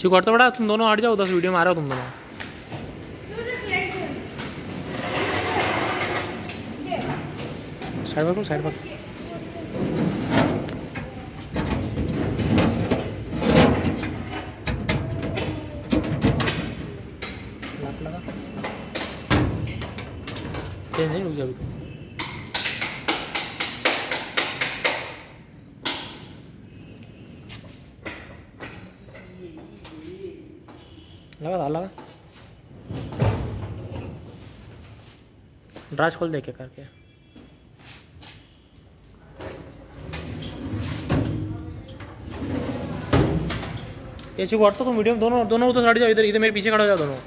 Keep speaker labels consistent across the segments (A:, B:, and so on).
A: Chico हट तो बड़ा, तुम दोनों हट जाओ, 10 वीडियो में आ रहा हो तुम दोनों। साइड पर, साइड पर। लगा नहीं, रुक जा अभी। लगा ड्राज खोल दे के करके। ये चिको हट तो तुम वीडियो में दोनों उधर हट जाओ, इधर इधर मेरे पीछे खड़ा हो जाओ दोनों।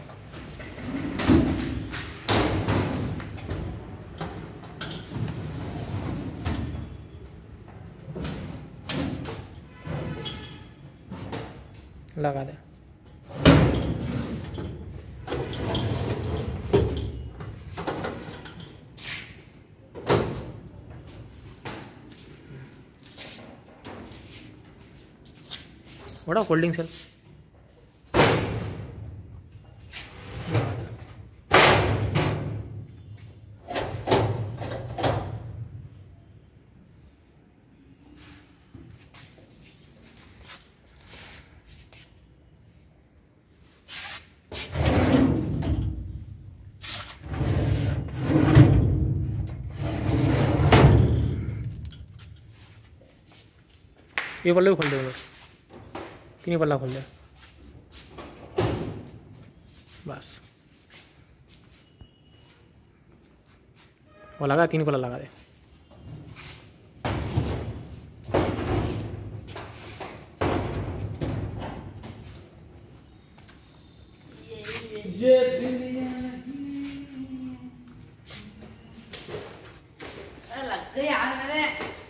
A: लगा दे। बड़ा होल्डिंग सेल। ये पल्ले भी खोल दे, तीन पल्ला खोल दे बस। वो लगा, 3 पल्ला लगा दे।
B: लग गया यार मेरे।